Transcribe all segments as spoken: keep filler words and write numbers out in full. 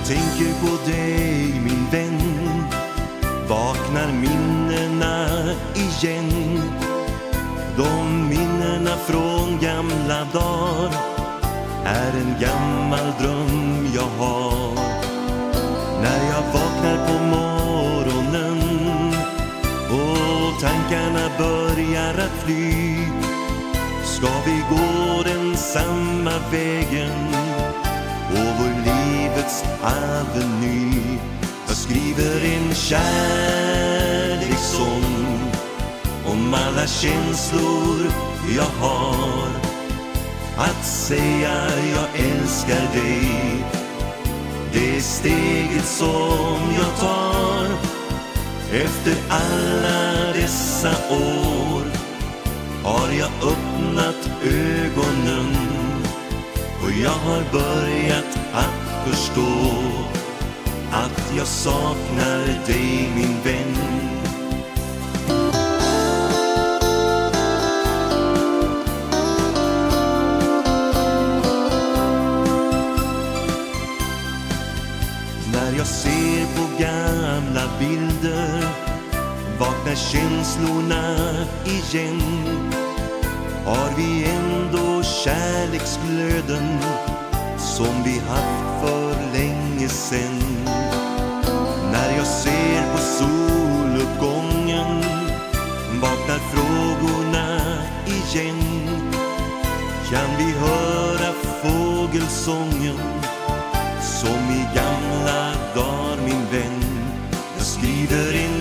tänker på dig min vän, vaknar minnena igen. De minnena från gamla dagar är en gammal dröm jag har. När jag vaknar på morgonen och tankarna börjar att fly, ska vi gå den samma vägen över livets aveny. Jag skriver en kärlekssång om alla känslor jag har. Att säga jag älskar dig, det är steget som jag tar. Efter alla dessa år har jag öppnat ögonen och jag har börjat att förstå att jag saknar dig min vän. När jag ser på gamla bilder vaknar känslorna igen. Har vi ändå kärleksglöden som vi haft för länge sen. När jag ser på soluppgången vaknar frågorna igen. Kan vi höra fågelsången som i gamla dagar min vän? Jag skriver en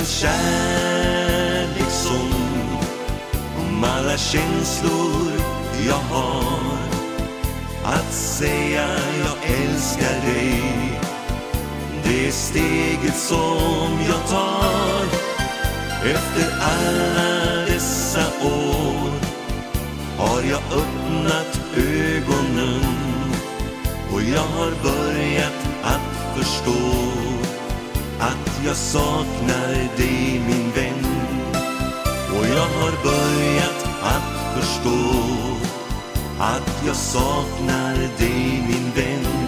kärlekssång om alla känslor jag har. Att säga jag älskar dig, det är steget som jag tar. Efter alla dessa år har jag öppnat ögonen och jag har börjat att förstå att jag saknar dig min vän. Och jag har börjat att förstå att jag saknar dig min vän.